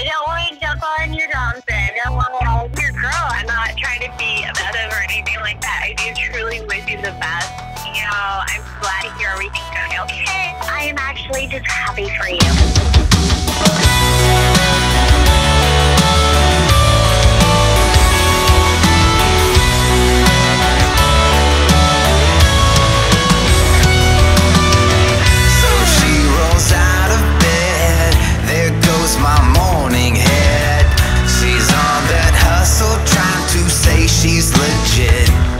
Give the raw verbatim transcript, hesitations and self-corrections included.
I don't want to jump on your Johnson. I don't want to your girl. I'm not trying to be obsessive or anything like that. I do truly wish you the best. You know, I'm glad to hear everything's going okay. I am actually just happy for you. She's legit.